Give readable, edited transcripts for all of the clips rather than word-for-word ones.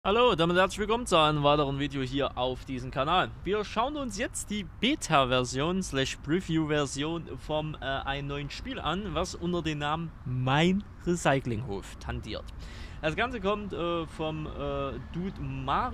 Hallo, damit herzlich willkommen zu einem weiteren Video hier auf diesem Kanal. Wir schauen uns jetzt die Beta-Version / Preview-Version vom einen neuen Spiel an, was unter dem Namen Mein Recyclinghof tangiert. Das Ganze kommt vom Dude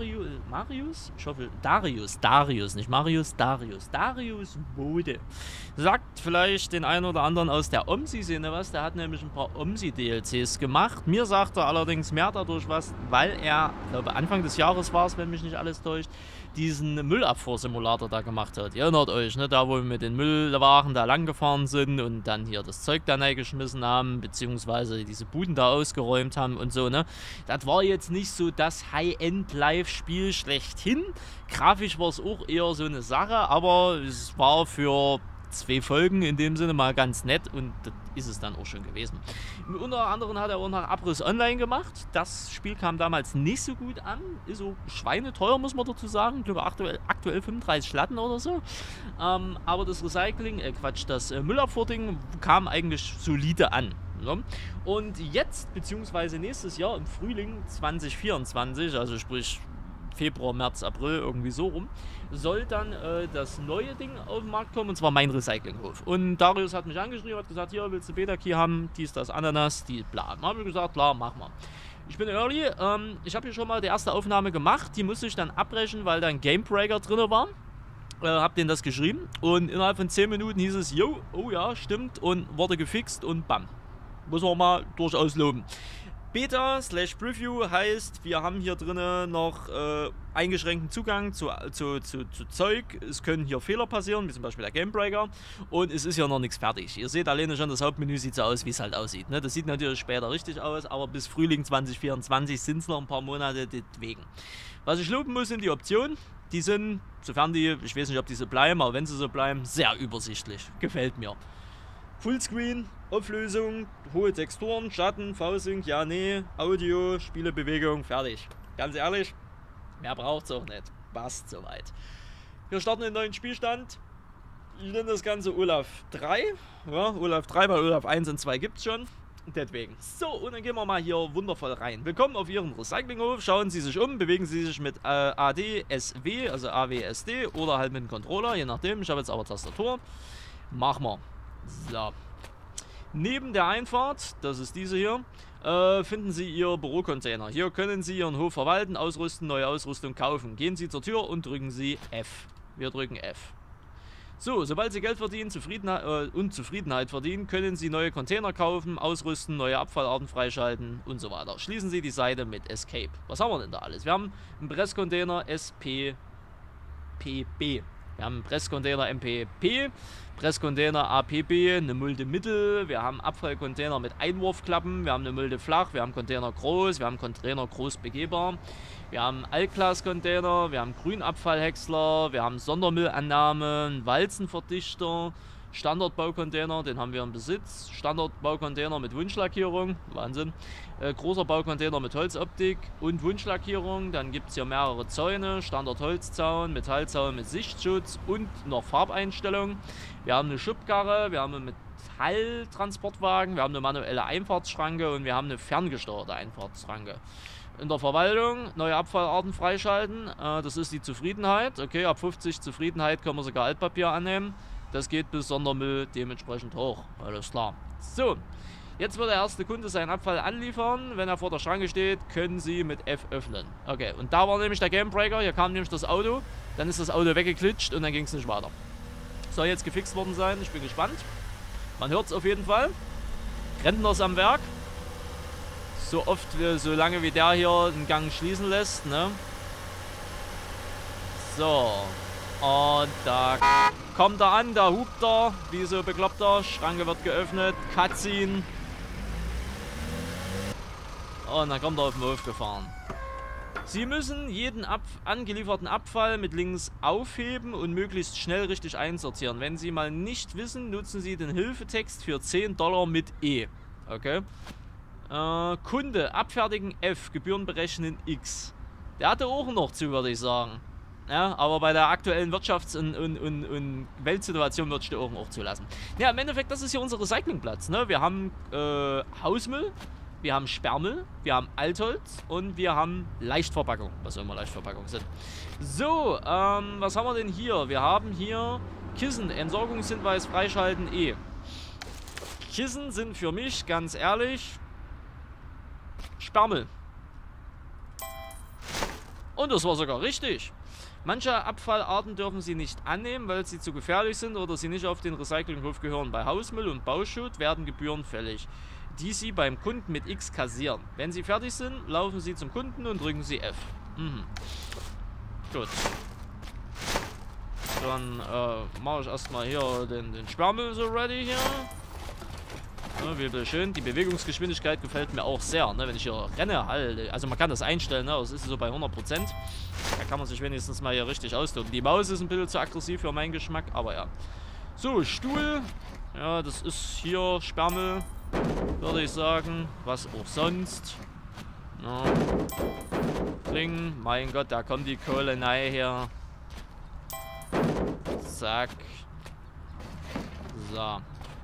Marius? Ich hoffe, Darius, nicht Marius, Darius Bode. Sagt vielleicht den einen oder anderen aus der OMSI-Szene was, der hat nämlich ein paar OMSI-DLCs gemacht. Mir sagt er allerdings mehr dadurch was, weil er, ich glaube Anfang des Jahres war es, wenn mich nicht alles täuscht, diesen Müllabfuhr-Simulator da gemacht hat. Ihr erinnert euch, ne? Da wo wir mit den Müllwagen da lang gefahren sind und dann hier das Zeug da reingeschmissen haben, beziehungsweise diese Buden da ausgeräumt haben und so, ne? Das war jetzt nicht so das High-End-Live-Spiel schlechthin. Grafisch war es auch eher so eine Sache, aber es war für 2 Folgen in dem Sinne mal ganz nett und das ist es dann auch schon gewesen. Unter anderem hat er auch noch Abriss Online gemacht. Das Spiel kam damals nicht so gut an. Ist so schweineteuer, muss man dazu sagen. Ich glaube aktuell 35 Schlatten oder so. Aber das Recycling, das Müllabfuhr-Ding kam eigentlich solide an. Ne? Und jetzt, beziehungsweise nächstes Jahr im Frühling 2024, also sprich Februar, März, April, irgendwie so rum, soll dann das neue Ding auf den Markt kommen, und zwar Mein Recyclinghof. Und Darius hat mich angeschrieben, hat gesagt, hier, willst du Beta-Key haben, dies, das, Ananas, die, bla. Dann habe ich gesagt, klar, mach mal. Ich bin early, ich habe hier schon mal die erste Aufnahme gemacht, die musste ich dann abbrechen, weil da ein Gamebreaker drin war. Hab denen das geschrieben und innerhalb von 10 Minuten hieß es, yo, oh ja, stimmt, und wurde gefixt und bam. Muss man mal durchaus loben. Beta / Preview heißt, wir haben hier drinnen noch eingeschränkten Zugang zu Zeug. Es können hier Fehler passieren, wie zum Beispiel der Gamebreaker. Und es ist ja noch nichts fertig. Ihr seht alleine schon, das Hauptmenü sieht so aus, wie es halt aussieht. Ne? Das sieht natürlich später richtig aus, aber bis Frühling 2024 sind es noch ein paar Monate deswegen. Was ich loben muss, sind die Optionen. Die sind, sofern die, ich weiß nicht, ob die so bleiben, aber wenn sie so bleiben, sehr übersichtlich. Gefällt mir. Fullscreen, Auflösung, hohe Texturen, Schatten, V-Sync, ja, nee, Audio, Spielebewegung, fertig. Ganz ehrlich, mehr braucht's auch nicht. Passt soweit. Wir starten den neuen Spielstand. Ich nenne das Ganze Olaf 3. Ja, Olaf 3, weil Olaf 1 und 2 gibt's schon. Deswegen. So, und dann gehen wir mal hier wundervoll rein. Willkommen auf Ihrem Recyclinghof. Schauen Sie sich um, bewegen Sie sich mit AD-SW, also AWSD oder halt mit dem Controller, je nachdem. Ich habe jetzt aber Tastatur. Machen wir. So. Neben der Einfahrt, das ist diese hier, finden Sie Ihr Bürocontainer. Hier können Sie Ihren Hof verwalten, ausrüsten, neue Ausrüstung kaufen. Gehen Sie zur Tür und drücken Sie F. Wir drücken F. So, sobald Sie Geld verdienen und Zufriedenheit verdienen, können Sie neue Container kaufen, ausrüsten, neue Abfallarten freischalten und so weiter. Schließen Sie die Seite mit Escape. Was haben wir denn da alles? Wir haben einen Presscontainer SPPB. Wir haben einen Presscontainer MPP, Presscontainer APB, eine Mulde Mittel, wir haben Abfallcontainer mit Einwurfklappen, wir haben eine Mulde flach, wir haben Container groß, wir haben Container groß begehbar, wir haben Altglascontainer, wir haben Grünabfallhäcksler, wir haben Sondermüllannahme, einen Walzenverdichter, Standardbaucontainer, den haben wir im Besitz, Standardbaucontainer mit Wunschlackierung, Wahnsinn, großer Baucontainer mit Holzoptik und Wunschlackierung, dann gibt es hier mehrere Zäune, Standardholzzaun, Metallzaun mit Sichtschutz und noch Farbeinstellungen. Wir haben eine Schubkarre, wir haben einen Metalltransportwagen, wir haben eine manuelle Einfahrtsschranke und wir haben eine ferngesteuerte Einfahrtsschranke. In der Verwaltung neue Abfallarten freischalten, das ist die Zufriedenheit, okay, ab 50 Zufriedenheit können wir sogar Altpapier annehmen. Das geht bis Sondermüll dementsprechend hoch. Alles klar. So, jetzt wird der erste Kunde seinen Abfall anliefern. Wenn er vor der Schranke steht, können Sie mit F öffnen. Okay, und da war nämlich der Gamebreaker. Hier kam nämlich das Auto. Dann ist das Auto weggeklitscht und dann ging es nicht weiter. Soll jetzt gefixt worden sein. Ich bin gespannt. Man hört es auf jeden Fall. Rentner ist am Werk. So oft, so lange wie der hier den Gang schließen lässt. Ne? So. Und da kommt er an, da hupt er, wie so bekloppter, Schranke wird geöffnet, Cutscene. Und dann kommt er auf den Hof gefahren. Sie müssen jeden angelieferten Abfall mit links aufheben und möglichst schnell richtig einsortieren. Wenn Sie mal nicht wissen, nutzen Sie den Hilfetext für $10 mit E. Okay. Kunde, abfertigen F, Gebühren berechnen X. Der hatte auch noch zu, würde ich sagen. Ja, aber bei der aktuellen Wirtschafts- und Weltsituation würde ich auch zulassen. Ja, im Endeffekt, das ist hier unser Recyclingplatz. Ne? Wir haben Hausmüll, wir haben Sperrmüll, wir haben Altholz und wir haben Leichtverpackung. Was auch immer Leichtverpackung sind. So, was haben wir denn hier? Wir haben hier Kissen, Entsorgungshinweis freischalten E. Kissen sind für mich, ganz ehrlich, Sperrmüll. Und das war sogar richtig. Manche Abfallarten dürfen Sie nicht annehmen, weil sie zu gefährlich sind oder sie nicht auf den Recyclinghof gehören. Bei Hausmüll und Bauschutt werden Gebühren fällig, die Sie beim Kunden mit X kassieren. Wenn Sie fertig sind, laufen Sie zum Kunden und drücken Sie F. Mhm. Gut. Dann mache ich erstmal hier den Sperrmüll so ready hier. Ja, wie schön. Die Bewegungsgeschwindigkeit gefällt mir auch sehr, ne? Wenn ich hier renne halt. Also man kann das einstellen, ne? Das ist so bei 100%. Da kann man sich wenigstens mal hier richtig austoben. Die Maus ist ein bisschen zu aggressiv für meinen Geschmack, aber ja. So, Stuhl. Ja, das ist hier Sperrmüll, würde ich sagen. Was auch sonst. Ja. Kling. Mein Gott, da kommt die Kohlenei her. Zack. So.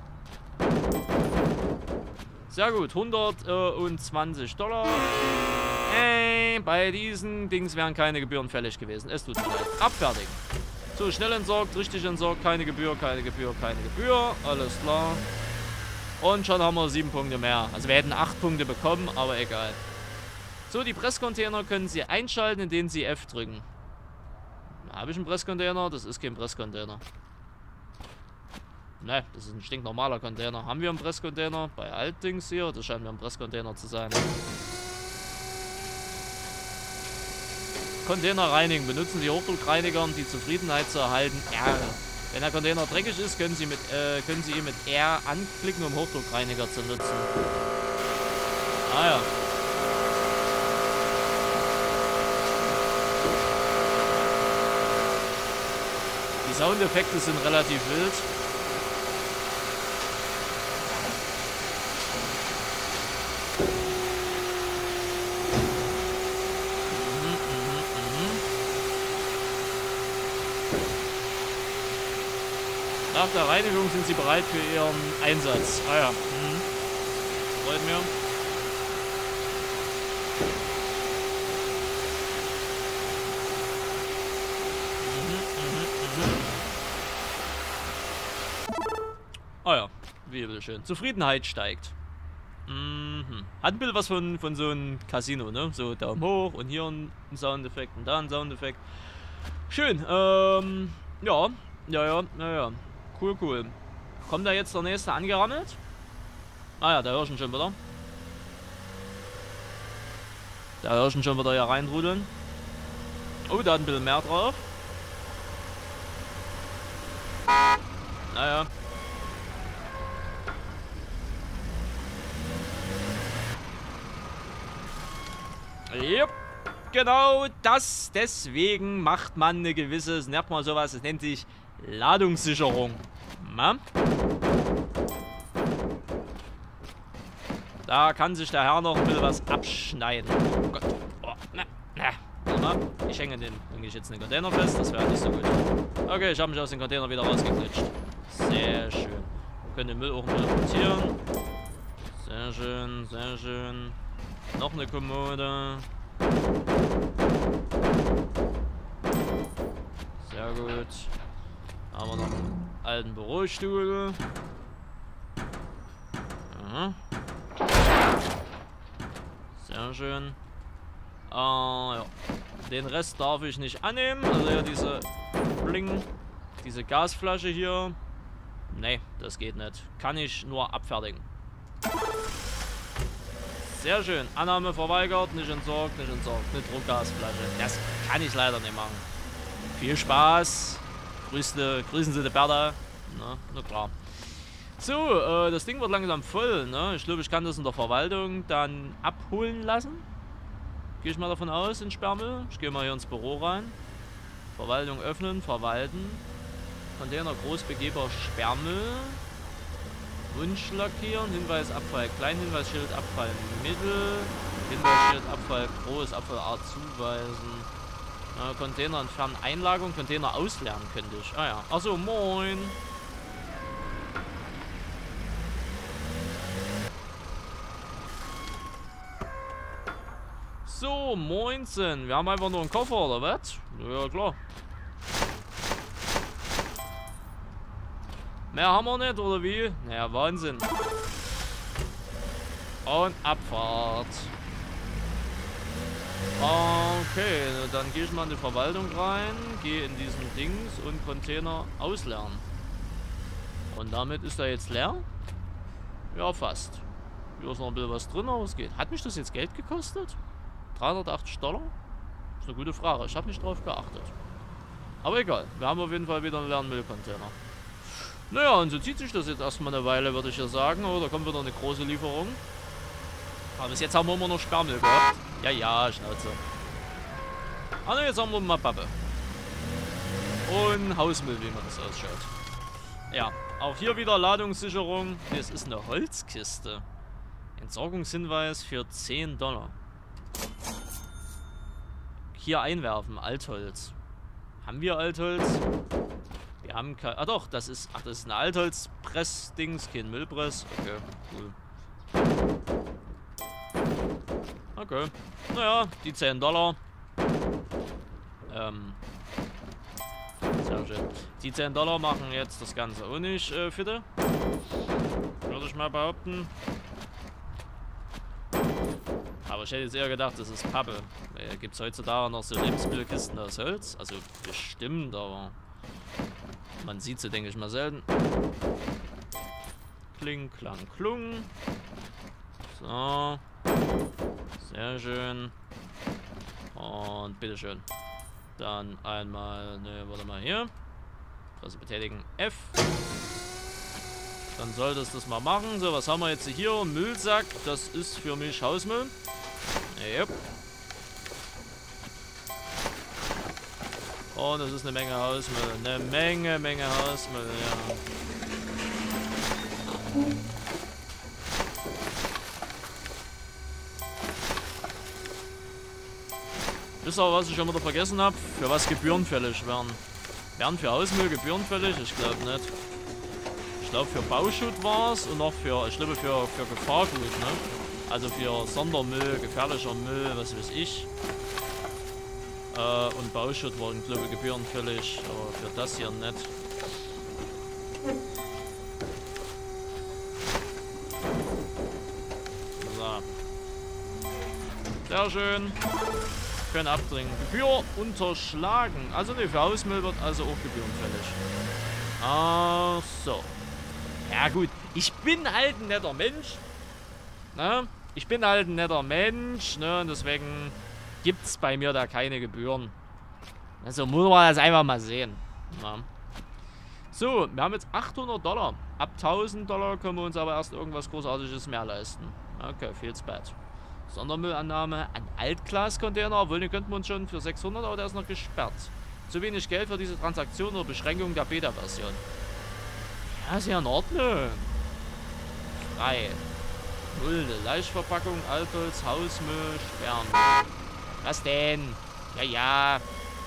Sehr gut, 120 $. Bei diesen Dings wären keine Gebühren fällig gewesen. Es tut mir leid. Abfertigen. So, schnell entsorgt, richtig entsorgt. Keine Gebühr, keine Gebühr, keine Gebühr. Alles klar. Und schon haben wir 7 Punkte mehr. Also wir hätten 8 Punkte bekommen, aber egal. So, die Presscontainer können Sie einschalten, indem Sie F drücken. Habe ich einen Presscontainer? Das ist kein Presscontainer. Ne, das ist ein stinknormaler Container. Haben wir einen Presscontainer? Bei Altdings hier? Das scheint mir ein Presscontainer zu sein. Container reinigen. Benutzen Sie Hochdruckreiniger, um die Zufriedenheit zu erhalten. R. Wenn der Container dreckig ist, können Sie ihn mit R anklicken, um Hochdruckreiniger zu nutzen. Ah ja. Die Soundeffekte sind relativ wild. Nach der Reinigung sind Sie bereit für Ihren Einsatz. Ah ja. Freut mir. Ah ja, wie schön. Zufriedenheit steigt. Hat ein bisschen was von so einem Casino, ne? So Daumen hoch und hier ein Soundeffekt und da ein Soundeffekt. Schön, ja. Cool. Kommt da jetzt der nächste angerammelt? Ah ja, da hör ich ihn schon wieder. Da hör ich ihn schon wieder hier reinrudeln. Oh, da hat ein bisschen mehr drauf. Naja. Yep. Genau das. Deswegen macht man eine gewisse, das nennt man sowas, das nennt sich Ladungssicherung. Na? Da kann sich der Herr noch ein bisschen was abschneiden. Oh Gott. Oh, warte mal. Ich hänge jetzt den Container fest. Das wäre nicht so gut. Okay, ich habe mich aus dem Container wieder rausgeklitscht. Sehr schön. Wir können den Müll auch ein bisschen rotieren. Sehr schön, sehr schön. Noch eine Kommode. Sehr gut. Haben wir noch einen alten Bürostuhl. Ja. Sehr schön. Ja. Den Rest darf ich nicht annehmen. Also ja, diese Gasflasche hier. Nee, das geht nicht. Kann ich nur abfertigen. Sehr schön. Annahme verweigert, nicht entsorgt, nicht entsorgt. Eine Druckgasflasche. Das kann ich leider nicht machen. Viel Spaß. Grüßen Sie die Bertha. Na klar. So, das Ding wird langsam voll, ne? Ich glaube, ich kann das in der Verwaltung dann abholen lassen. Gehe ich mal davon aus, in Sperrmüll. Ich gehe mal hier ins Büro rein. Verwaltung öffnen, verwalten. Container großbegehbar Sperrmüll. Wunsch lackieren, Hinweis Abfall klein, Hinweisschild Abfall mittel, Hinweisschild Abfall groß, Abfallart zuweisen. Container entfernen, Einlagerung, Container ausleeren könnte ich. Ah ja, achso, moin. So, moinsen. Wir haben einfach nur einen Koffer, oder was? Ja, klar. Mehr haben wir nicht, oder wie? Naja, Wahnsinn. Und Abfahrt. Okay, dann gehe ich mal in die Verwaltung rein, gehe in diesen Dings und Container ausleeren. Und damit ist er jetzt leer? Ja, fast. Hier ist noch ein bisschen was drin, aber es geht. Hat mich das jetzt Geld gekostet? 380 $? Ist eine gute Frage. Ich habe nicht drauf geachtet. Aber egal. Wir haben auf jeden Fall wieder einen leeren Müllcontainer. Naja, und so zieht sich das jetzt erstmal eine Weile, würde ich ja sagen. Oh, da kommt wieder eine große Lieferung. Aber bis jetzt haben wir immer noch Sperrmüll gehabt. Ja, ja, Schnauze. Ah, ne, jetzt haben wir mal Pappe. Und Hausmüll, wie man das ausschaut. Ja, auch hier wieder Ladungssicherung. Das ist eine Holzkiste. Entsorgungshinweis für 10 $. Hier einwerfen, Altholz. Haben wir Altholz? Wir haben kein... Ah doch, das ist... Ach, das ist ein Altholzpress-Dings, kein Müllpress. Okay, cool. Okay. Naja, die 10 $. Sehr schön. Die 10 $ machen jetzt das Ganze auch nicht fitte. Würde ich mal behaupten. Aber ich hätte jetzt eher gedacht, das ist Pappe. Gibt es heutzutage noch so Lebensmittelkisten aus Holz? Also bestimmt, aber man sieht sie, denke ich mal, selten. Kling, klang, klung. So. Sehr schön. Und bitteschön. Dann einmal, ne, warte mal hier. Also betätigen F. Dann sollte es das mal machen. So, was haben wir jetzt hier? Müllsack. Das ist für mich Hausmüll. Yep. Und das ist eine Menge Hausmüll. Eine Menge Hausmüll, ja. Wisst ihr, was ich schon wieder vergessen habe? Für was Gebühren fällig werden. Werden für Hausmüll Gebühren fällig? Ich glaube nicht. Ich glaube für Bauschutt war es und noch für, ich glaube für Gefahrgut, ne? Also für Sondermüll, gefährlicher Müll, was weiß ich. Und Bauschutt waren, glaube ich, Gebühren fällig, aber für das hier nicht. So. Sehr schön. Können abdringen. Gebühr unterschlagen. Also ne, für Hausmüll wird also auch gebührenfällig. Ach so. Ja gut, ich bin halt ein netter Mensch. Ne? Ich bin halt ein netter Mensch, ne? Und deswegen gibt es bei mir da keine Gebühren. Also muss man das einfach mal sehen. Na? So, wir haben jetzt 800 $. Ab 1000 $ können wir uns aber erst irgendwas Großartiges mehr leisten. Okay, feels bad. Sondermüllannahme an Altglas-Container, obwohl den könnten wir uns schon für 600, aber der ist noch gesperrt. Zu wenig Geld für diese Transaktion oder Beschränkung der Beta-Version. Ja, ist ja in Ordnung. Frei. Mulde, Leichtverpackung, Altholz, Hausmüll, Sperrmüll. Was denn? Ja, ja.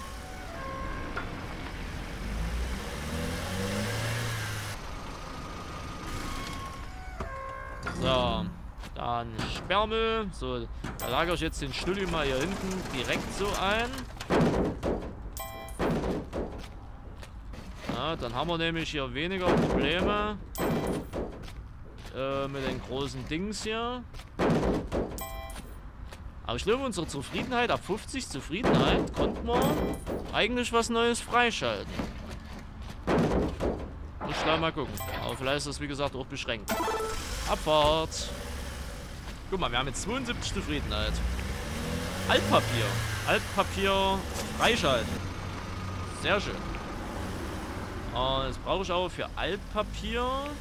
So. Dann Sperrmüll. So, da lagere ich jetzt den Schnulli mal hier hinten direkt so ein. Ja, dann haben wir nämlich hier weniger Probleme mit den großen Dings hier. Aber ich glaube, unsere Zufriedenheit, ab 50 Zufriedenheit, konnten wir eigentlich was Neues freischalten. Muss ich gleich mal gucken. Aber vielleicht ist das, wie gesagt, auch beschränkt. Abfahrt. Guck mal, wir haben jetzt 72 Zufriedenheit. Altpapier. Altpapier freischalten. Sehr schön. Und jetzt brauche ich aber für Altpapier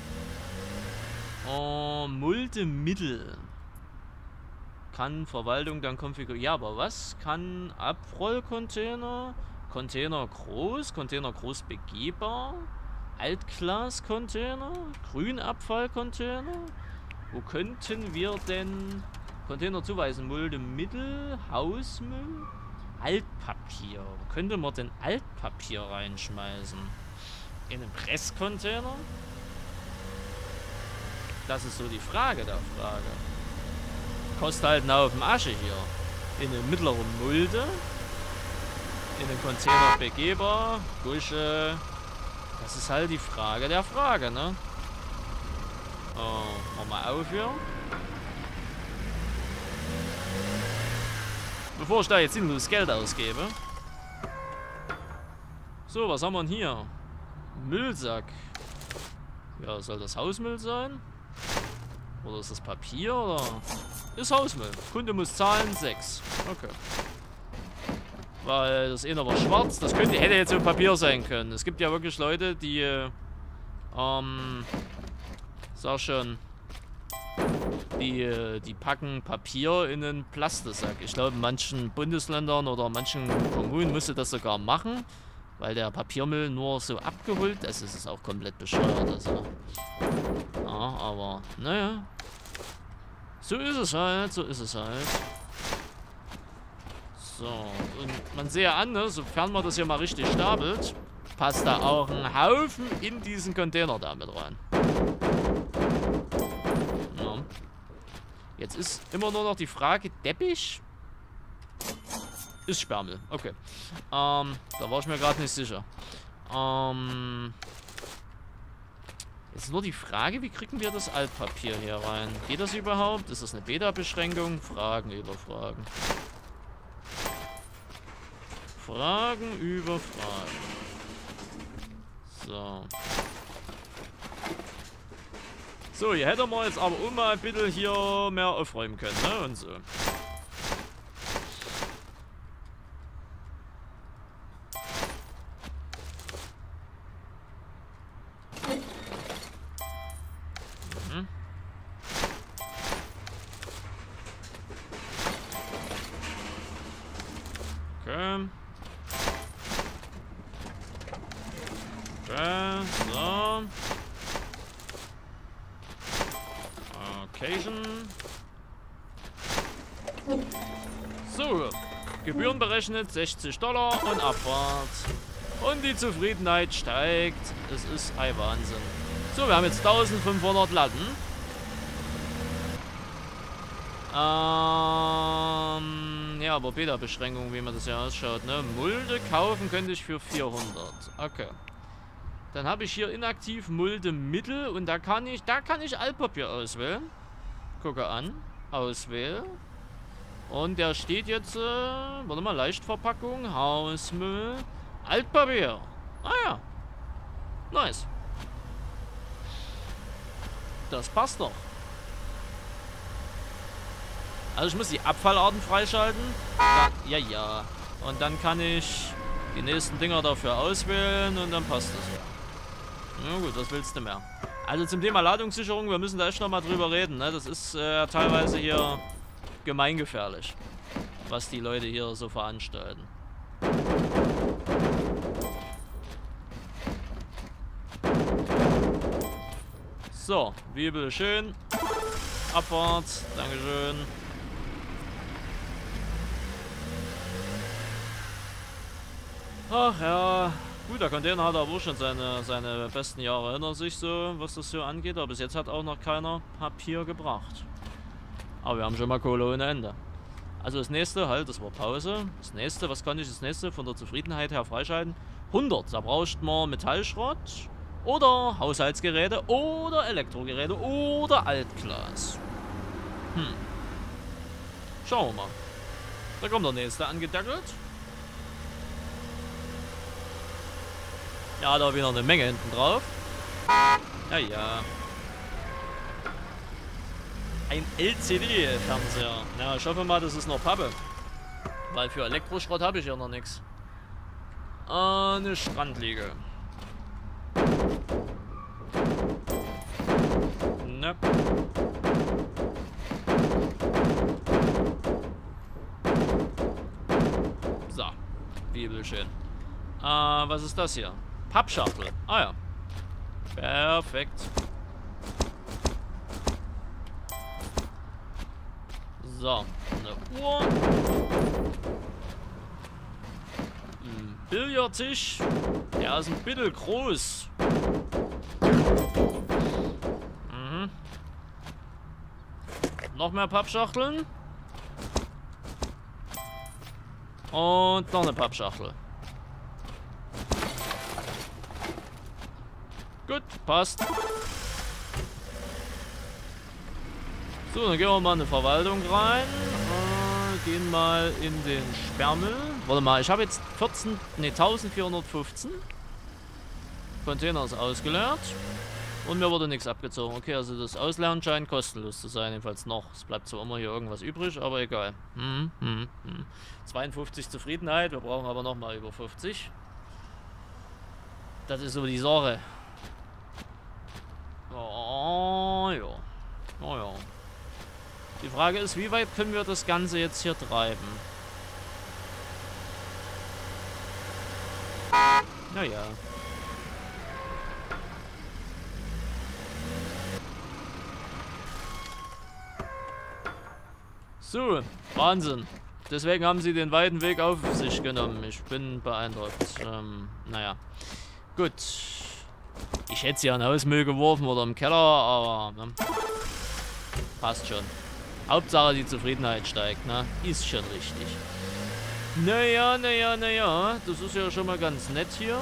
Muldemittel. Kann Verwaltung dann konfigurieren. Ja, aber was kann Abrollcontainer? Container groß begehbar. Altglas-Container. Grünabfallcontainer. Wo könnten wir denn Container zuweisen? Muldemittel, Hausmüll, Altpapier. Wo könnte man denn Altpapier reinschmeißen? In einen Presscontainer? Das ist so die Frage der Frage. Kostet halt einen Haufen Asche hier. in eine mittlere Mulde. In den Container begehbar. Busche. Das ist halt die Frage der Frage, ne? Oh, mach mal auf hier. Bevor ich da jetzt sinnlos Geld ausgebe. So, was haben wir denn hier? Müllsack. Ja, soll das Hausmüll sein? Oder ist das Papier? Oder? Ist Hausmüll. Kunde muss zahlen, 6. Okay. Weil das eine war schwarz. Das hätte jetzt so Papier sein können. Es gibt ja wirklich Leute, die, sag schon, die packen Papier in einen Plastiksack. Ich glaube, in manchen Bundesländern oder manchen Kommunen musste das sogar machen, weil der Papiermüll nur so abgeholt ist. Es ist auch komplett bescheuert. Also. Ja, aber, naja. So ist es halt, so ist es halt. So, und man sehe an, ne, sofern man das hier mal richtig stapelt, passt da auch ein Haufen in diesen Container da mit rein. Ja. Jetzt ist immer nur noch die Frage, Teppich? Ist Sperrmüll, okay. Da war ich mir gerade nicht sicher. Jetzt ist nur die Frage, wie kriegen wir das Altpapier hier rein? Geht das überhaupt? Ist das eine Beta-Beschränkung? Fragen über Fragen. Fragen über Fragen. So. So, hier hätten wir jetzt aber auch mal ein bisschen hier mehr aufräumen können, ne? Und so. Mhm. Okay. So. Occasion. So. Gebühren berechnet, $60 und Abfahrt. Und die Zufriedenheit steigt. Es ist ein Wahnsinn. So, wir haben jetzt 1500 Latten. Ja, aber Beta-Beschränkung, wie man das ja ausschaut, ne? Mulde kaufen könnte ich für 400. Okay. Dann habe ich hier inaktiv Mulde Mittel und da kann ich Altpapier auswählen. Gucke an. Auswählen. Und der steht jetzt, warte mal, Leichtverpackung, Hausmüll, Altpapier. Ah ja. Nice. Das passt doch. Also ich muss die Abfallarten freischalten. Ja, ja. Und dann kann ich die nächsten Dinger dafür auswählen und dann passt das ja. Na gut, was willst du mehr? Also zum Thema Ladungssicherung, wir müssen da echt nochmal drüber reden. Ne? Das ist teilweise hier gemeingefährlich, was die Leute hier so veranstalten. So, Bibel schön. Abfahrt, Dankeschön. Ach ja, gut, der Container hat aber auch schon seine besten Jahre hinter sich, so, was das so angeht. Aber bis jetzt hat auch noch keiner Papier gebracht. Aber wir haben schon mal Kohle ohne Ende. Also das nächste, halt, das war Pause. Das nächste, was kann ich das nächste von der Zufriedenheit her freischalten? 100, da braucht man Metallschrott oder Haushaltsgeräte oder Elektrogeräte oder Altglas. Schauen wir mal. Da kommt der nächste angedackelt. Ja, da wieder eine Menge hinten drauf. Ja, ja. Ein LCD-Fernseher. Ja, ich hoffe mal, das ist noch Pappe. Weil für Elektroschrott habe ich ja noch nichts. Eine Strandliege. Ne. So. Bibelschön. Was ist das hier? Pappschachtel. Ah ja. Perfekt. So, eine Uhr. Ein Billardtisch. Der ist ein bisschen groß. Mhm. Noch mehr Pappschachteln. Und noch eine Pappschachtel. Gut, passt. So, dann gehen wir mal in die Verwaltung rein. Gehen mal in den Sperrmüll. Warte mal, ich habe jetzt 1450 Container ist ausgeleert. Und mir wurde nichts abgezogen. Okay, also das Ausleeren scheint kostenlos zu sein. Jedenfalls noch. Es bleibt zwar immer hier irgendwas übrig, aber egal. 52 Zufriedenheit. Wir brauchen aber nochmal über 50. Das ist so die Sache. Oh ja. Oh ja. Die Frage ist, wie weit können wir das Ganze jetzt hier treiben? Naja. So, Wahnsinn. Deswegen haben sie den weiten Weg auf sich genommen. Ich bin beeindruckt. Naja. Gut. Ich hätte sie an Hausmüll geworfen oder im Keller, aber ne? Passt schon. Hauptsache die Zufriedenheit steigt, ne? Ist schon richtig. Naja. Das ist ja schon mal ganz nett hier.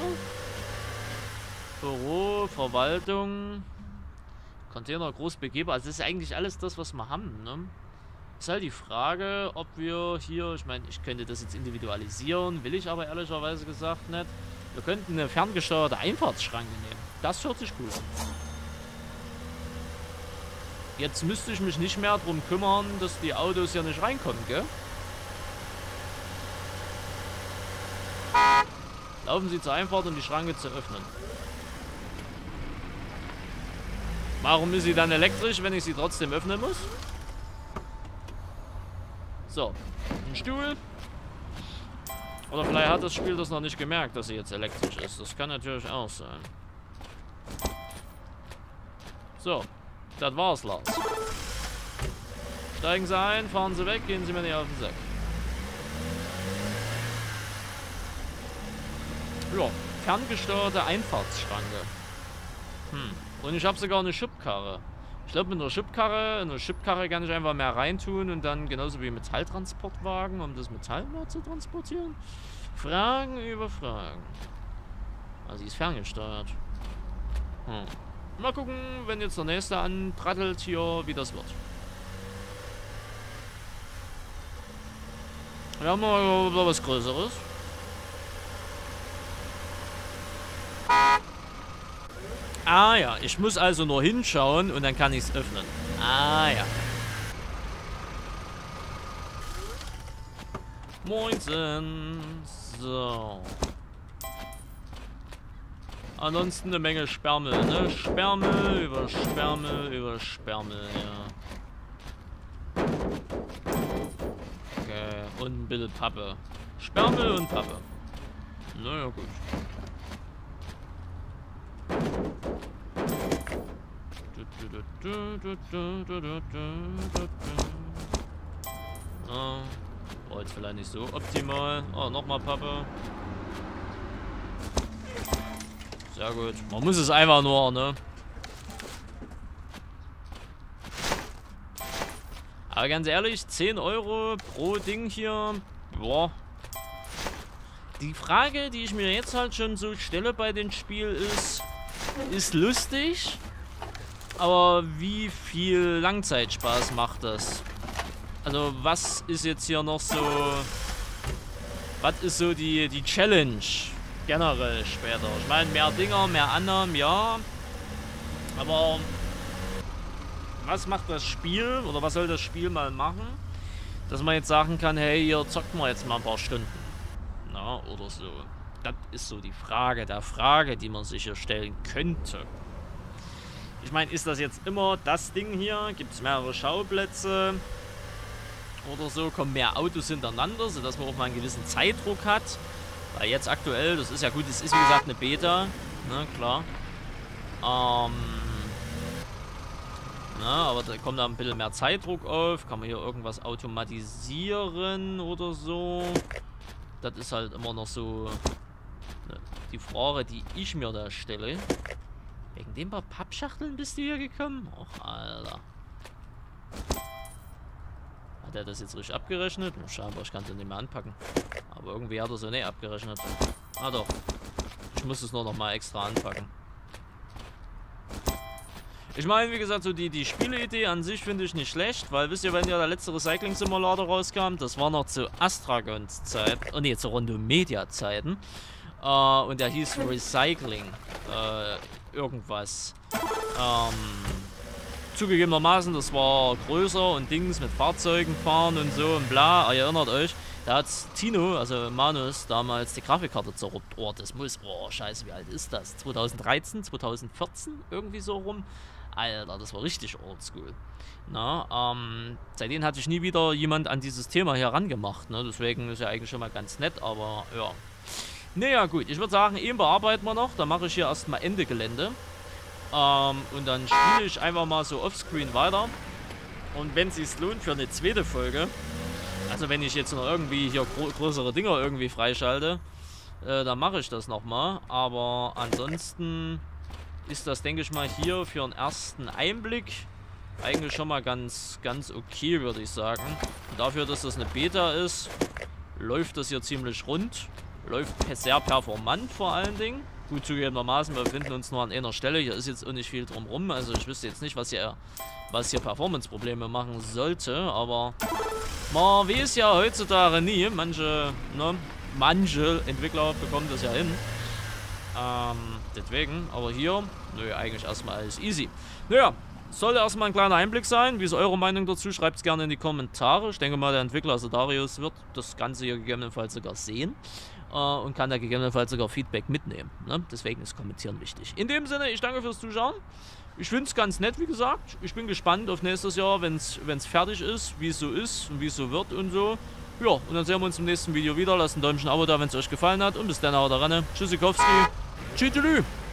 Büro, Verwaltung. Container groß begehbar. Also das ist eigentlich alles das, was wir haben, ne? Ist halt die Frage, ob wir hier, ich meine, ich könnte das jetzt individualisieren, will ich aber ehrlicherweise gesagt nicht. Wir könnten eine ferngesteuerte Einfahrtsschranke nehmen. Das hört sich gut an. Jetzt müsste ich mich nicht mehr darum kümmern, dass die Autos hier nicht reinkommen, gell? Laufen Sie zur Einfahrt, um die Schranke zu öffnen. Warum ist sie dann elektrisch, wenn ich sie trotzdem öffnen muss? So, ein Stuhl. Oder vielleicht hat das Spiel das noch nicht gemerkt, dass sie jetzt elektrisch ist. Das kann natürlich auch sein. So, das war's, Lars. Steigen Sie ein, fahren Sie weg, gehen Sie mir nicht auf den Sack. Ja, ferngesteuerte Einfahrtsschranke. Und ich habe sogar eine Schubkarre. Ich glaube, mit einer Schubkarre kann ich einfach mehr reintun und dann genauso wie Metalltransportwagen, um das Metall mehr zu transportieren. Fragen über Fragen. Also sie ist ferngesteuert. Mal gucken, wenn jetzt der nächste anprattelt hier, wie das wird. Wir haben mal was Größeres. Ah ja, ich muss also nur hinschauen und dann kann ich es öffnen. Ah ja. Moinsen. So. Ansonsten eine Menge Sperrmüll, ne? Sperrmüll über Sperrmüll über Sperrmüll, ja. Okay, und ein bisschen Pappe. Sperrmüll und Pappe. Naja, gut. Oh, jetzt vielleicht nicht so optimal. Oh, nochmal Pappe. Sehr gut. Man muss es einfach nur, ne? Aber ganz ehrlich, 10 Euro pro Ding hier. Boah. Die Frage, die ich mir jetzt halt schon so stelle bei dem Spiel ist lustig. Aber wie viel Langzeitspaß macht das? Also was ist jetzt hier noch so... Was ist so die Challenge generell später? Ich meine, mehr Dinger, mehr Annahmen, ja. Aber was macht das Spiel oder was soll das Spiel mal machen? Dass man jetzt sagen kann, hey, hier zockt man jetzt mal ein paar Stunden. Na, oder so. Das ist so die Frage der Frage, die man sich hier stellen könnte. Ich meine, ist das jetzt immer das Ding hier? Gibt es mehrere Schauplätze? Oder so, kommen mehr Autos hintereinander, sodass man auch mal einen gewissen Zeitdruck hat. Weil jetzt aktuell, das ist ja gut, es ist wie gesagt eine Beta. Ne, klar. Na, aber da kommt da ein bisschen mehr Zeitdruck auf. Kann man hier irgendwas automatisieren oder so? Das ist halt immer noch so die Frage, die ich mir da stelle. Wegen dem paar Pappschachteln bist du hier gekommen? Och, Alter. Hat er das jetzt richtig abgerechnet? Scheinbar, ich kann es nicht mehr anpacken. Aber irgendwie hat er so nicht abgerechnet. Ah doch. Ich muss es nur noch mal extra anpacken. Ich meine, wie gesagt, so die Spieleidee an sich finde ich nicht schlecht, weil wisst ihr, wenn ja der letzte Recycling-Simulator rauskam, das war noch zu Astragons Zeit, oh ne, zu Rondomedia Zeiten. Und der hieß Recycling. Irgendwas. Zugegebenermaßen, das war größer und Dings mit Fahrzeugen fahren und so und bla. Ihr erinnert euch, da hat Tino, also Manus, damals die Grafikkarte zerruppt. Oh, das muss, oh, scheiße, wie alt ist das? 2013, 2014, irgendwie so rum. Alter, das war richtig oldschool. Na, seitdem hat sich nie wieder jemand an dieses Thema hier rangemacht. Ne? Deswegen ist ja eigentlich schon mal ganz nett, aber ja. Naja, gut, ich würde sagen, eben bearbeiten wir noch. Dann mache ich hier erstmal Ende Gelände. Und dann spiele ich einfach mal so offscreen weiter. Und wenn es sich lohnt für eine zweite Folge, also wenn ich jetzt noch irgendwie hier größere Dinger irgendwie freischalte, dann mache ich das nochmal. Aber ansonsten ist das, denke ich mal, hier für einen ersten Einblick eigentlich schon mal ganz okay, würde ich sagen. Und dafür, dass das eine Beta ist, läuft das hier ziemlich rund. Läuft sehr performant vor allen Dingen. Gut, zugegebenermaßen, wir befinden uns nur an einer Stelle. Hier ist jetzt auch nicht viel drumherum. Also ich wüsste jetzt nicht, was hier Performance-Probleme machen sollte. Aber man weiß ja heutzutage nie. Manche Entwickler bekommen das ja hin. Deswegen, aber hier, nö, eigentlich erstmal alles easy. Naja, sollte erstmal ein kleiner Einblick sein. Wie ist eure Meinung dazu? Schreibt es gerne in die Kommentare. Ich denke mal, der Entwickler, also Darius, wird das Ganze hier gegebenenfalls sogar sehen. Und kann da gegebenenfalls sogar Feedback mitnehmen. Ne? Deswegen ist Kommentieren wichtig. In dem Sinne, ich danke fürs Zuschauen. Ich finde es ganz nett, wie gesagt. Ich bin gespannt auf nächstes Jahr, wenn es fertig ist, wie es so ist und wie es so wird und so. Ja, und dann sehen wir uns im nächsten Video wieder. Lasst ein Däumchen, Abo da, wenn es euch gefallen hat. Und bis dann, haut rein. Tschüssikowski. Tschüss.